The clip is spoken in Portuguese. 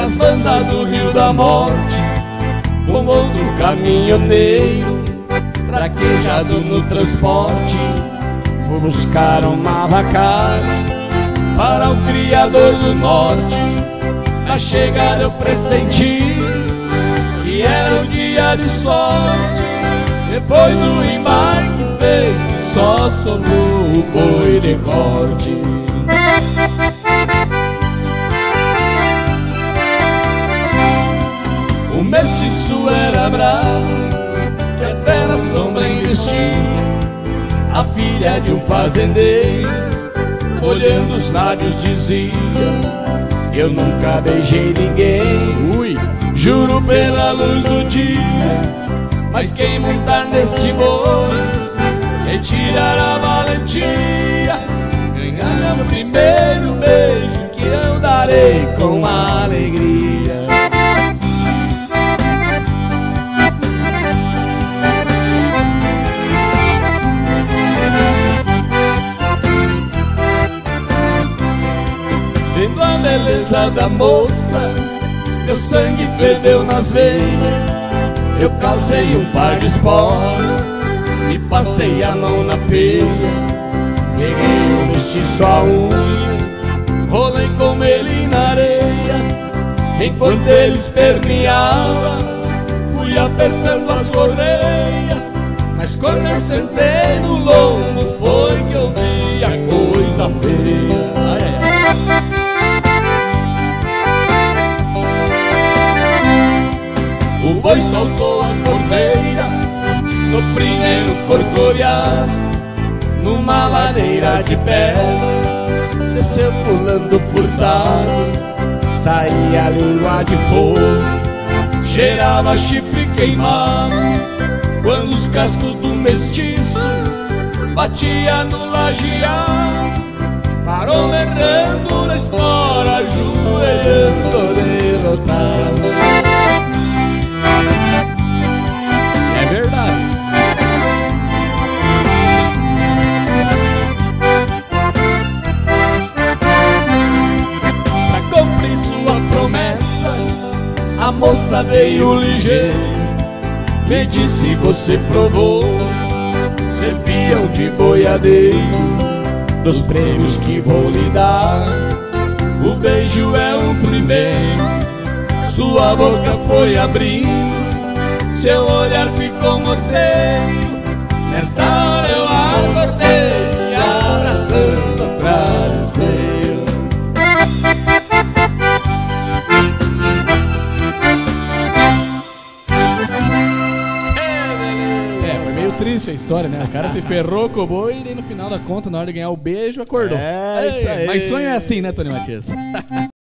nas bandas do Rio da Morte, com outro caminhoneiro, traquejado no transporte, fui buscar uma vacalha para o criador do norte. Na chegada eu pressenti que era um dia de sorte. Depois do embarque feito, só sobrou o boi de corte. O mestiço era bravo, que até na sombra investia. A filha de um fazendeiro, olhando os lábios, dizia: eu nunca beijei ninguém, ui, juro pela luz do dia. Mas quem montar nesse boi, retirar a valentia, ganhar o primeiro beijo que eu darei com alegria. Vendo a beleza da moça, meu sangue ferveu nas veias. Eu calcei um par de esporas e passei a mão na peia. Peguei o mestiço à unha, rolei com ele na areia. Enquanto ele esperneava, fui apertando as correias. Mas quando eu sentei no lombo, foi que eu vi a coisa feia. Ai, ai, ai. O boi soltou as cordeiras no primeiro corcoreado, numa ladeira de pedra, desceu pulando furtado, saía a língua de fogo, cheirava chifre queimado. Quando os cascos do mestiço batia no lajeado, parou errando na espora, ajoelhando derrotado. É verdade. Pra cumprir sua promessa, a moça veio ligeiro, me disse: você provou ser peão de boiadeiro, dos prêmios que vou lhe dar, o beijo é o primeiro. Sua boca foi abrindo, seu olhar ficou morteiro. Nessa hora eu acordei, abraçando o travesseiro. Foi meio triste a história, né? O cara se ferrou com o boi e no final da conta, na hora de ganhar o beijo, acordou. É, isso aí. Mas sonho é assim, né, Tony Matias?